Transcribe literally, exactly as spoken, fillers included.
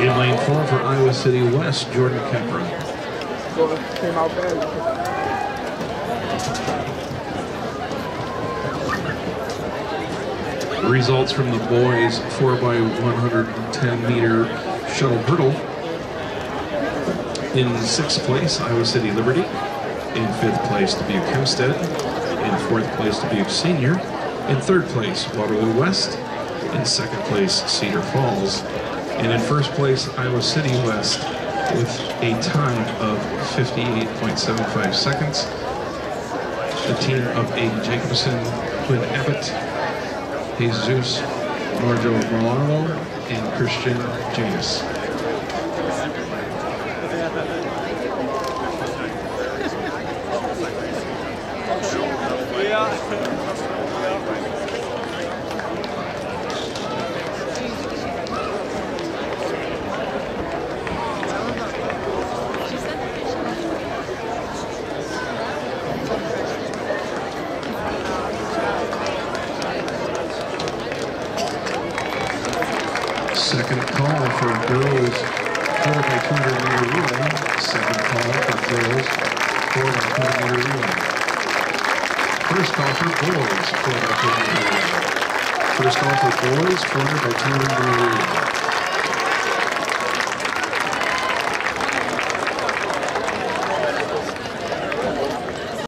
In lane four for Iowa City West, Jordan Caperon. Came out bad. Results from the boys four by one hundred ten meter shuttle hurdle. In sixth place, Iowa City Liberty. In fifth place, Dubuque Hempstead. In fourth place, Dubuque Senior. In third place, Waterloo West. In second place, Cedar Falls. And in first place, Iowa City West with a time of fifty-eight point seven five seconds. The team of Aiden Jacobson, Quinn Abbott, Jesus Norjo Milano, and Christian James. Second call for girls four by two hundred meter relay. Second call for girls four by two hundred meter relay. First call for boys four by two hundred meter relay. First call for boys four by two hundred meter relay.